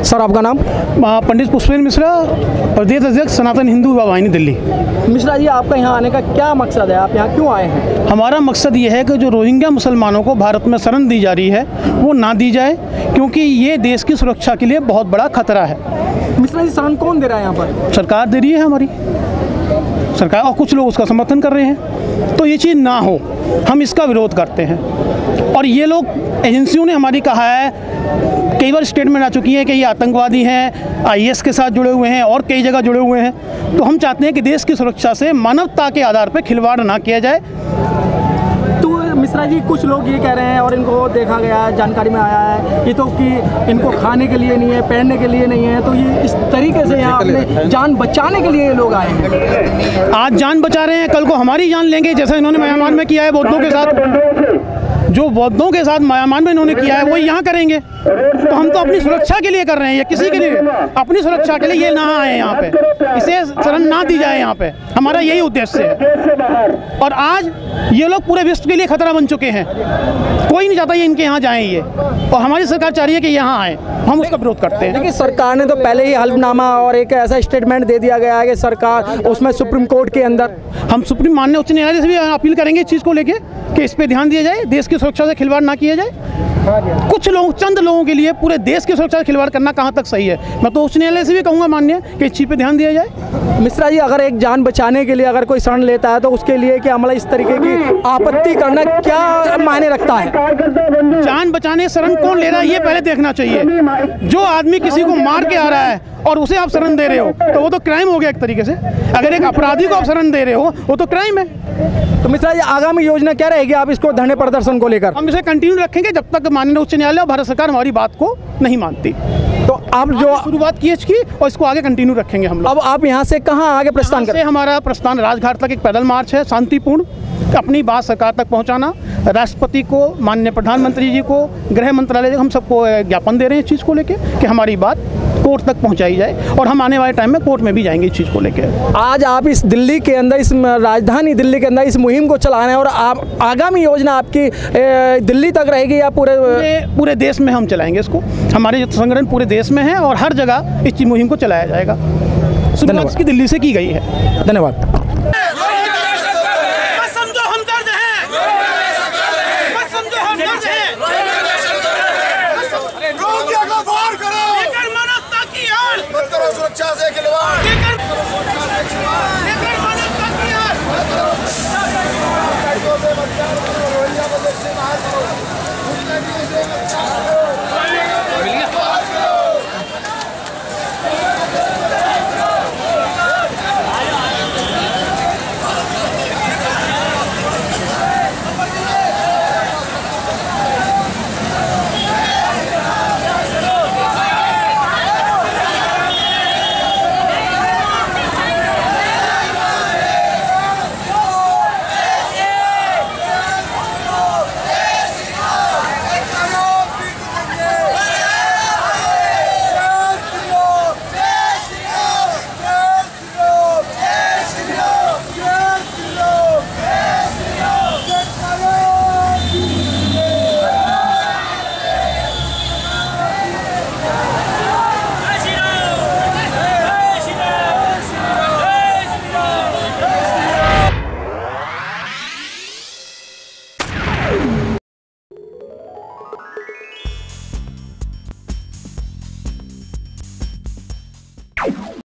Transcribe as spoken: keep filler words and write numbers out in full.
Sir आपका नाम? पंडित पुष्पेंद्र मिश्रा, प्रदेश अध्यक्ष सनातन हिंदू युवा वाहिनी दिल्ली। मिश्रा जी, आपका यहाँ आने का क्या मकसद है? आप यहाँ क्यों आए हैं? हमारा मकसद ये है कि जो रोहिंग्या मुसलमानों को भारत में शरण दी जा रही है वो ना दी जाए, क्योंकि ये देश की सुरक्षा के लिए बहुत बड़ा खतरा है। मिश्रा जी, शरण कौन दे रहा है यहाँ पर? सरकार दे रही है, हमारी सरकार, और कुछ लोग उसका समर्थन कर रहे हैं। तो ये चीज़ ना हो, हम इसका विरोध करते हैं। और ये लोग, एजेंसियों ने हमारी कहा है, कई बार स्टेटमेंट आ चुकी है कि ये आतंकवादी हैं, आई ए एस के साथ जुड़े हुए हैं और कई जगह जुड़े हुए हैं। तो हम चाहते हैं कि देश की सुरक्षा से मानवता के आधार पर खिलवाड़ ना किया जाए। तो मिश्रा जी, कुछ लोग ये कह रहे हैं और इनको देखा गया, जानकारी में आया है ये तो कि इनको खाने के लिए नहीं है, पहनने के लिए नहीं है, तो ये इस तरीके से यहाँ अपने जान बचाने के लिए ये लोग आए हैं। आज जान बचा रहे हैं, कल को हमारी जान लेंगे, जैसा इन्होंने म्यांमार में किया है बौद्धों के साथ। जो बौद्धों के साथ म्यांमार में इन्होंने किया है वो यहाँ करेंगे। तो हम तो अपनी सुरक्षा के लिए कर रहे हैं, ये किसी के लिए, अपनी सुरक्षा के लिए ये ना आए यहाँ पे, इसे शरण ना दी जाए यहाँ पे, हमारा यही उद्देश्य है। और आज ये लोग पूरे विश्व के लिए खतरा बन चुके हैं, कोई नहीं चाहता ये इनके यहाँ जाएं ये, और हमारी सरकार चाह रही है कि यहाँ आए, हम उसका विरोध करते हैं। देखिए, सरकार ने तो पहले ही हल्फनामा और एक ऐसा स्टेटमेंट दे दिया गया है कि सरकार उसमें सुप्रीम कोर्ट के अंदर, हम सुप्रीम माननीय उच्च न्यायालय से भी अपील करेंगे इस चीज़ को लेके कि इस पे ध्यान दिया जाए, देश की सुरक्षा से खिलवाड़ ना किया जाए। कुछ लोग, चंद लोगों के लिए पूरे देश की सुरक्षा से खिलवाड़ करना कहाँ तक सही है? मैं तो उच्च न्यायालय से भी कहूँगा माननीय कि इस चीज़ पे ध्यान दिया जाए। मिश्रा जी, अगर एक जान बचाने के लिए अगर कोई शरण लेता है तो उसके लिए क्या मतलब इस तरीके की आपत्ति करना क्या मायने रखता है? जान बचाने शरण कौन ले रहा है ये पहले देखना चाहिए। जो आदमी किसी को मार के आ रहा है और उसे आप शरण दे रहे हो तो वो तो क्राइम हो गया एक तरीके से। अगर एक अपराधी को आप शरण दे रहे हो वो तो क्राइम है। तो मिश्रा जी, आगामी योजना क्या रहेगी आप इसको धरने प्रदर्शन को लेकर? हम इसे कंटिन्यू रखेंगे जब तक माननीय उच्च न्यायालय और भारत सरकार हमारी बात को नहीं मानती। तो आप जो शुरुआत की इसकी, और इसको आगे कंटिन्यू रखेंगे हम लोग। अब आप यहाँ से कहाँ आगे प्रस्थान करें? हमारा प्रस्थान राजघाट तक एक पैदल मार्च है, शांतिपूर्ण, अपनी बात सरकार तक पहुंचाना। राष्ट्रपति को, माननीय प्रधानमंत्री जी को, गृह मंत्रालय, हम सबको ज्ञापन दे रहे हैं इस चीज़ को लेके कि हमारी बात कोर्ट तक पहुंचाई जाए, और हम आने वाले टाइम में कोर्ट में भी जाएंगे इस चीज़ को लेके। आज आप इस दिल्ली के अंदर, इस राजधानी दिल्ली के अंदर इस मुहिम को चला रहे हैं, और आप आगामी योजना आपकी दिल्ली तक रहेगी या पूरे पूरे, पूरे देश में हम चलाएंगे इसको? हमारे संगठन पूरे देश में है और हर जगह इस मुहिम को चलाया जाएगा। शुरुआत इसकी दिल्ली से की गई है। धन्यवाद। सुरक्षा से